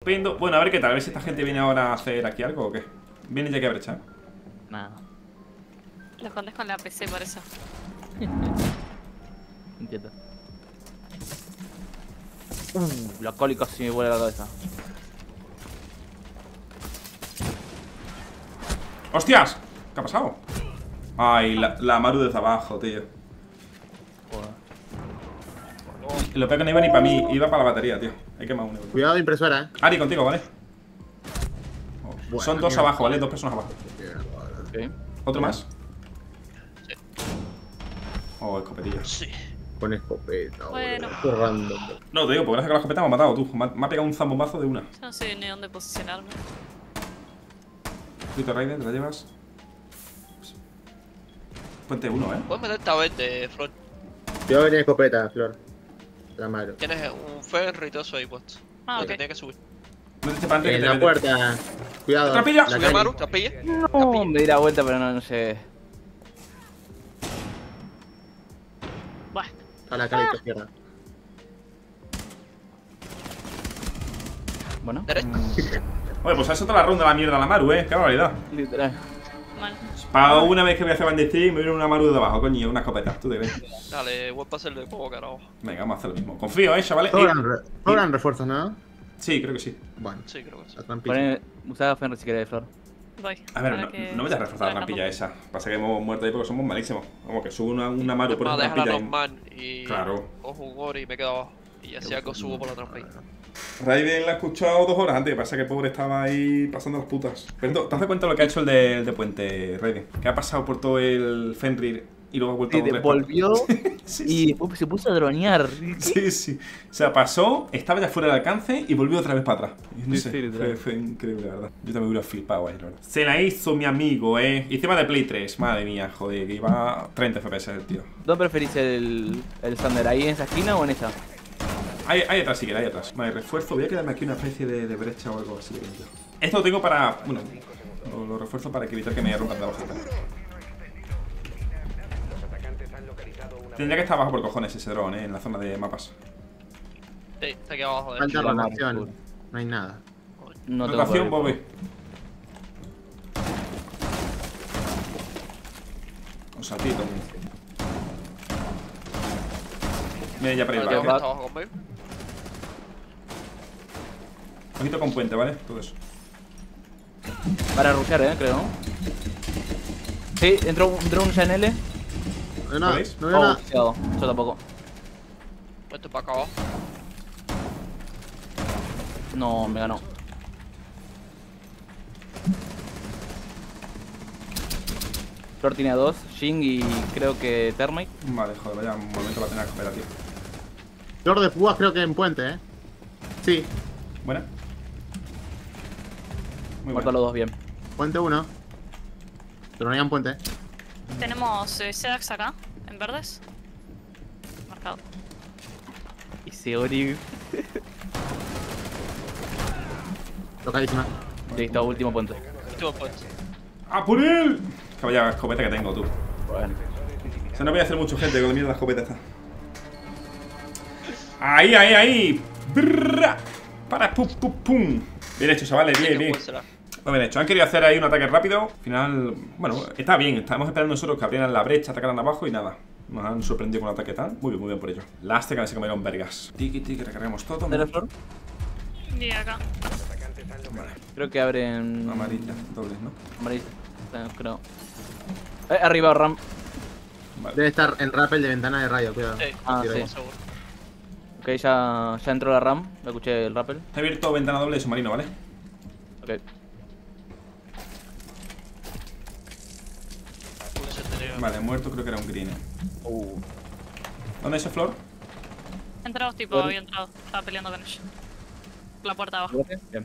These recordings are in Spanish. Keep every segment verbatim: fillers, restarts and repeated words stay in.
Pendo. Bueno, a ver qué tal. A ver si esta gente viene ahora a hacer aquí algo o qué. Viene ya que a brechar. Nada. Lo escondes con la P C por eso. Entiendo. Uh, la coli casi me vuela la cabeza. ¡Hostias! ¿Qué ha pasado? Ay, la, la Maru desde abajo, tío. Joder. Lo peor que no iba ni para mí, iba para la batería, tío. Hay que más uno. Cuidado, impresora, eh. Ari, contigo, ¿vale? Oh, Bueno, son dos mierda. abajo, ¿vale? Dos personas abajo. Ok. ¿Otro más? Sí. Oh, escopetilla. Sí. Con escopeta, Bueno. boludo. Qué random. No, te digo, porque gracias a que la escopeta me ha matado, tú. Me ha, me ha pegado un zambombazo de una. Yo no sé ni dónde posicionarme. Twitter Raiden, ¿te la llevas? Puente uno, ¿eh? Puedes meter esta verde, Flor. Yo venía escopeta, Flor. La madre. Tienes un ferro y todo eso ahí puesto. Ah, Lo ok. que tienes que subir. Métete para adelante que En te la mete. puerta. Cuidado. ¡Trampilla! La Sube calle. Maru, trampilla. No, me di la vuelta, pero no, no sé. Bueno. A la calle izquierda. Bueno. Derecha. Oye, pues has hecho toda la ronda la mierda a la Maru, ¿eh? Qué barbaridad. Literal. Mal. Para una vez que voy a hacer bandestín, me viene una Maru de abajo, coño, una escopeta. ¿Tú te crees? Dale, voy a pasarle de poco, carajo. Venga, vamos a hacer lo mismo. Confío, ¿eh, chavales? Sobran, Eh, re- sobran refuerzos, ¿no? Sí, creo que sí. Bueno, Sí, creo que sí. la trampilla. Poné, usá Fenrir si querés, Flor. Voy. A ver, para no, que no me voy a reforzar la vengan trampilla más. esa. Pasa que hemos muerto ahí porque somos malísimos. Vamos, que subo una, una Maru por No, esa déjala trampilla. y- normal y Claro. cojo un oro y me quedo abajo. Y así algo subo por la trampilla. Raiden la he escuchado dos horas antes. Pasa que el pobre estaba ahí pasando las putas. Pero ¿te das cuenta lo que ha hecho el de, el de Puente, Raiden? Que ha pasado por todo el Fenrir y luego ha vuelto Sí, a otra vez. volvió Sí, y sí. después se puso a dronear. Sí, sí. O sea, pasó, estaba ya fuera de alcance y volvió otra vez para atrás. Y no Sí, sé, sí, fue, literal. fue increíble, la verdad. Yo también hubiera flipado ahí, la verdad. Se la hizo mi amigo, eh. Y encima de Play tres, madre mía, joder, que iba a treinta F P S el tío. ¿Dónde preferís el, el Thunder? ¿Ahí en esa esquina o en esa? Ahí, ahí atrás, sí que ahí atrás. Vale, refuerzo. Voy a quedarme aquí una especie de, de brecha o algo así. De tío. Esto lo tengo para. Bueno, lo, lo refuerzo para evitar que me rompan de abajo. Tendría que estar abajo por cojones ese dron, eh, en la zona de mapas. Sí, está aquí abajo de Falta la mar, rotación. seguro. No hay nada. No tengo Rotación, por ahí. Bobby. Un saltito. Viene ya para ir, Vale, ¿vale? está abajo conmigo. Ojito con puente, ¿vale? Todo eso. Para rushear, eh, creo. Sí, entró un drone ya en L. No veo nada. ¿Podéis? No veo Oh, nada. cuidado. Yo tampoco. Esto para acá abajo. No, me ganó. Flor tiene a dos, Jing y creo que Termite. Vale, joder, vaya un momento para tener la escopeta, tío. Flor de púas creo que en puente, eh. Sí, Buena. Muy Muerto buena. los dos bien. puente uno. Pero no hay en puente. Tenemos eh, Sedax acá, en verdes. Marcado. Y Seori. Tocadísima. Listo, último puente. Último puente. ¡Ah, por él! Que vaya escopeta que tengo, tú. Bueno. O sea, no voy a hacer mucho, gente, con la mierda la escopeta esta. Ahí, ahí, ahí. Brrra. Para, pum, pum, pum. Bien hecho, chavales, bien, bien. Muy bien hecho. Han querido hacer ahí un ataque rápido. Al final, bueno, está bien. Estamos esperando nosotros que abrieran la brecha, atacaran abajo y nada. Nos han sorprendido con un ataque tal. Muy bien, muy bien por ello. Lástima que se comieron vergas. Tiki, tiki, recargamos todo. ¿De la Flor? Y acá. Creo que abren. Amarilla, dobles, ¿no? Amarilla. Eh, creo. Eh, arriba, Ram. Vale. Debe estar en rappel de ventana de radio, cuidado. Sí, Ah, Tiro sí. ahí. seguro. Ok, ya, ya entró la Ram. Lo escuché el rappel. He abierto ventana doble de submarino, ¿vale? Ok. Puede tener- Vale, muerto creo que era un green. ¿eh? Uh. ¿Dónde es ese flor? Entrados, tipo, Bueno. había entrado. Estaba peleando con ellos. La puerta abajo. Bien.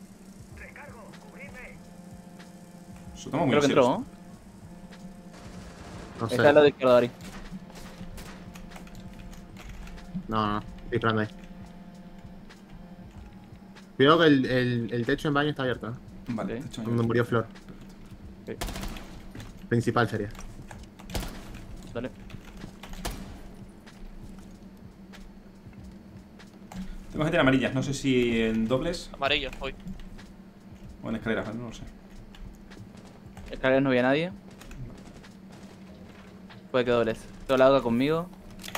Eso estamos muy Creo que serios. entró, ¿no? No sé. Está al lado izquierdo, Dari. No, no. Estoy esperando ahí. Cuidado que el, el, el techo en baño está abierto, ¿eh? Vale, Ok. te echo ahí. Donde murió Flor. Ok. Principal sería. Dale. Tengo gente en amarillas, no sé si en dobles Amarillo, voy. o en escaleras, no lo sé. Escaleras no había nadie. Puede que dobles. Todo la haga conmigo.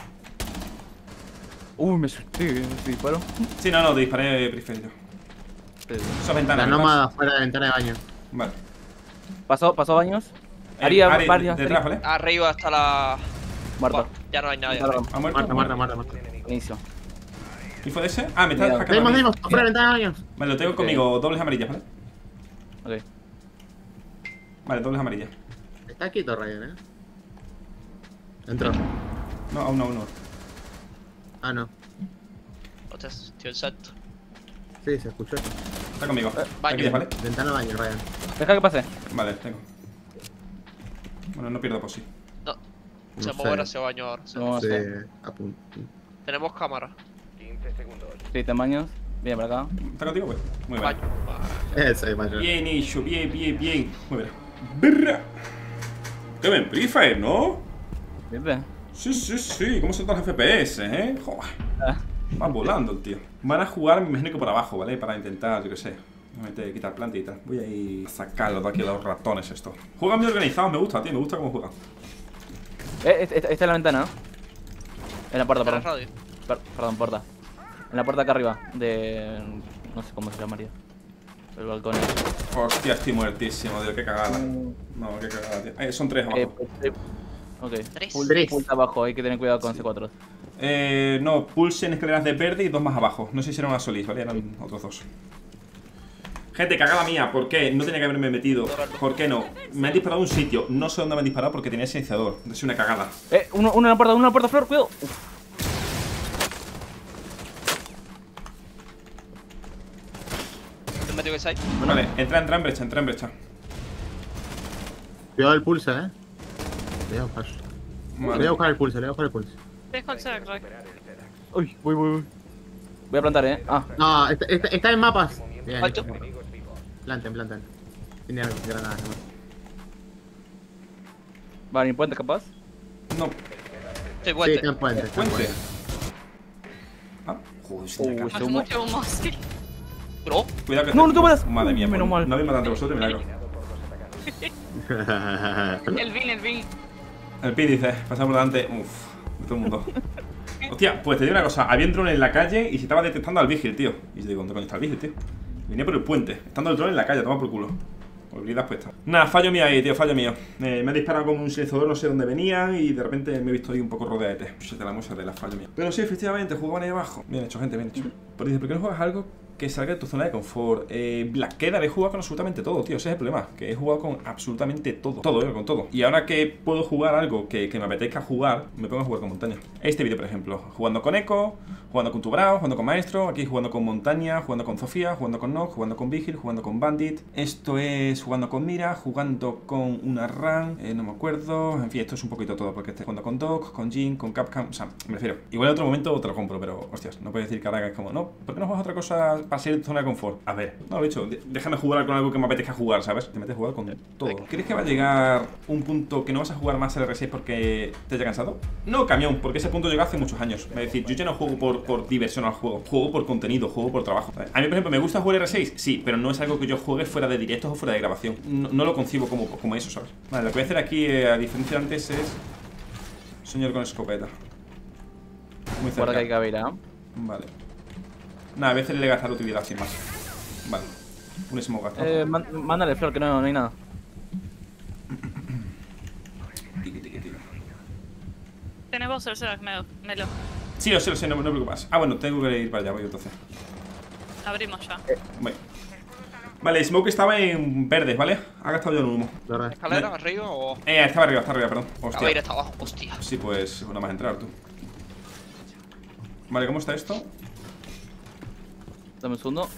Uy, me asusté, me disparo. Sí, no, no, te disparé preferido. Esa ventana. La nómada fuera de ventana de baño. Vale. Pasó, pasó baños. Eh, Haría Ari, varios. detrás, ¿vale? Arriba está la. Muerto. Buah, ya no hay nadie. Muerto. ¿Ha muerto? Muerta, muerta, muerta, muerta. Inicio. ¿Y fue de ese? Ah, me está Mira, hackeando. Dimos, a mí. dimos, fuera de ventana de baño. Vale, lo tengo Ok. conmigo, dobles amarillas, ¿vale? Ok. Vale, dobles amarillas. Está quieto, Ryan, eh. Entró. No, aún no, aún no. Ah, no. Hostias, tío, exacto. Sí, se escuchó. Está conmigo. baño. Amarillas, ¿vale? Ventana de baño, Ryan. Deja que pase. Vale, tengo. Bueno, no pierdo por sí. No. No Se sé. moverá hacia baño ahora. sí. No Sí, sé. a punto. Tenemos cámara. Sí, tamaños. Viene para acá. ¿Está contigo, güey? Muy Baño. bien. Ese, mayor. Bien, Ishu, bien, bien, bien. Muy bien. Brrra. Qué bien, Free Fire, ¿no? Bien, bien. Sí, sí, sí. ¿Cómo son todos los F P S, eh? Joder. Ah. Va volando el tío. Van a jugar, me imagino que por abajo, ¿vale? Para intentar, yo qué sé. Obviamente quitar plantitas. Voy a ir a sacarlos de aquí los ratones estos. Juegan bien organizados, me gusta, tío. Me gusta cómo juegan. Eh, esta, esta es la ventana. En la puerta, Está la perdón. radio. Per- perdón, puerta. En la puerta acá arriba. De. No sé cómo se llamaría. El balcón. Hostia, estoy muertísimo, tío. Qué cagada. No, qué cagada, tío. Eh, son tres Eh, abajo. eh, ok. Tres. Full, Tres. full abajo, hay que tener cuidado con C cuatro. Eh, no, pulsen escaleras de verde y dos más abajo. No sé si era una Solís, ¿vale? Eran otros dos. Gente, cagada mía. ¿Por qué? No tenía que haberme metido. ¿Por qué no? Me han disparado a un sitio. No sé dónde me han disparado porque tenía silenciador. Es una cagada. Eh, uno, uno en la puerta, uno en la puerta, Flor, cuidado. Uf. Te metió que side. Vale, entra, entra en brecha, entra en brecha. Cuidado el pulso, eh. Le voy a buscar. Le voy Vale. a buscar el pulso, le voy a buscar el pulso. Dejo el Zerg, Roy. Uy, voy, voy, voy. Voy a plantar, eh. Ah, No, está, está, está en mapas. Bien. Alto. Planten, planten. Tiene granadas, ¿no? va a venir puente capaz. No, Estoy Sí, puente. está en puente. está en puente. puente. Ah, joder, sí, Uh, acá. ese Hace humo. mucho humo, sí. Bro. Cuidado que No, no te mueras. Madre mía, Menos pues, mal. no habéis matado entre vosotros, milagro. El Vin, el Vin. El Pi dice, pasamos por delante. Uff, de todo el mundo. Hostia, pues te digo una cosa. Había un drone en la calle y se estaba detectando al Vigil, tío. Y yo digo, ¿dónde coño está el Vigil, tío? Venía por el puente, estando el drone en la calle, toma por culo. Olvidas puesta. Nada, fallo mío ahí, tío, fallo mío. Eh, me he disparado con un silenciador, no sé dónde venía y de repente me he visto ahí un poco rodeadete. Se te la muestra de la fallo mío. Pero sí, efectivamente, jugaban ahí abajo. Bien hecho, gente, bien hecho. Pero dice, ¿por qué no juegas algo que salga de tu zona de confort? Eh, Black Quedar, he jugado con absolutamente todo, tío. Ese es el problema, que he jugado con absolutamente todo. Todo, eh, con todo. Y ahora que puedo jugar algo que, que me apetezca jugar, me pongo a jugar con montaña. Este vídeo, por ejemplo, jugando con Echo, jugando con Tubrao, jugando con Maestro, aquí jugando con Montaña, jugando con Zofía, jugando con Nox, jugando con Vigil, jugando con Bandit. Esto es jugando con Mira, jugando con una Ran, eh, no me acuerdo. En fin, esto es un poquito todo, porque estoy jugando con Doc, con Jin, con Capcom. O sea, me refiero. Igual en otro momento te lo compro, pero hostias, no puedes decir que ahora es como, no, ¿por qué no juegas otra cosa para ser zona de confort? A ver, no lo he dicho, de- déjame jugar con algo que me apetezca jugar, ¿sabes? Te metes a jugar con todo. ¿Crees que va a llegar un punto que no vas a jugar más al R seis porque te haya cansado? No, camión, porque ese punto llegó hace muchos años. Es decir, yo ya no juego por, por diversión al juego, juego por contenido, juego por trabajo. ¿sabes? A mí, por ejemplo, ¿me gusta jugar R seis? Sí, pero no es algo que yo juegue fuera de directos o fuera de grabación. No, no lo concibo como, como eso, ¿sabes? Vale, lo que voy a hacer aquí, eh, a diferencia de antes, es... Señor con escopeta. Muy cerca. Guarda que hay cabera. Vale. Nada, a veces le gasta la utilidad sin más. Vale. Un smoke gastado. Eh, man- mándale, Flor, que no, no hay nada. Tiqui, tiqui, tiqui. Tenemos el Zerg, Melo. Melo. Sí, lo sé, lo sé, no, no me preocupas. Ah, bueno, tengo que ir para allá, voy entonces. Abrimos ya. Voy. Vale, Smoke estaba en verdes, ¿vale? Ha gastado yo el humo. ¿Verdad? ¿Escalera Me- arriba o.? Eh, estaba arriba, está arriba, perdón. A ver, Hostia. está abajo. Hostia. Sí, pues una más entrar tú. Vale, ¿cómo está esto? Dame un segundo.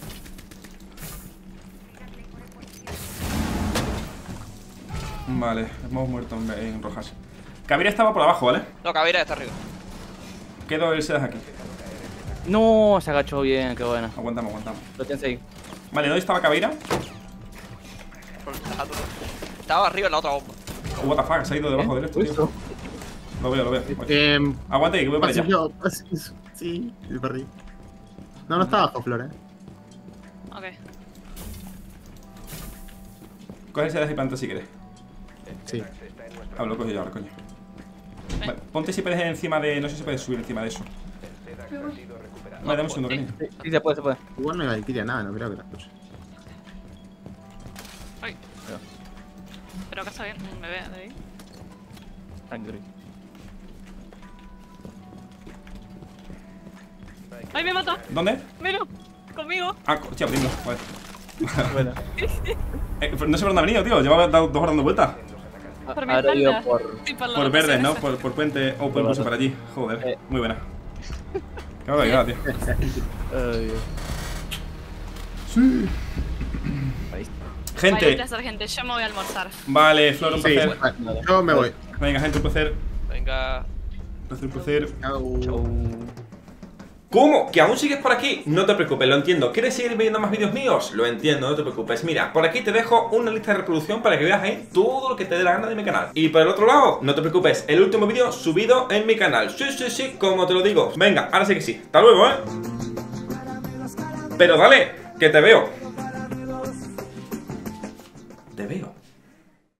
Vale, hemos muerto en, en rojas. Kabira estaba por abajo, ¿vale? No, Cabira está arriba. Quedo el Sedas aquí. No, se agachó bien, qué bueno. Aguantamos, aguantamos. Lo tienes ahí. Vale, ¿dónde estaba Kabira? Estaba arriba en la otra bomba. Oh, what the fuck, se ha ido debajo del esto, tío. Lo veo, lo veo. Voy. Eh, Aguanta ahí, que voy para allá. pasillo, pasillo. Sí, me perdí. No, no está abajo, Flor, eh. Ok. Coge ese de ahí para adentro si quieres. Sí. Ah, lo cojo yo ahora, coño. Vale, ponte si puedes encima de... No sé si puedes subir encima de eso. Vale, dame un segundo, cariño. Sí, sí, se puede, se puede. Igual no hay Valkyria nada, no creo que la escuche. Ay. Pero acá está bien. Me ve de ahí. Angry. ¡Ay, me mata! ¿Dónde? Melo, conmigo. Ah, hostia, abriendo. Vale. Bueno. Eh, no sé por dónde ha venido, tío. Llevaba dos horas dando vueltas. Por mi Ahora ido espalda. por... Sí, por la Por rotación verdes, ¿no? esa. Por, por puente o por puse para allí. Joder, Eh. muy buena. Qué barbaridad, tío. Ay, Dios. Sí. Ahí. Vale, un Gente, placer, gente. Yo me voy a almorzar. vale, Flor, un Sí, placer. vale, yo me voy. Venga, gente, un placer. Venga. Un placer, un placer. Chao. Chau. ¿Cómo? ¿Que aún sigues por aquí? No te preocupes, lo entiendo. ¿Quieres seguir viendo más vídeos míos? Lo entiendo, no te preocupes. Mira, por aquí te dejo una lista de reproducción para que veas ahí todo lo que te dé la gana de mi canal. Y por el otro lado, no te preocupes, el último vídeo subido en mi canal. Sí, sí, sí, como te lo digo. Venga, ahora sí que sí. Hasta luego, ¿eh? Pero dale, que te veo. Te veo.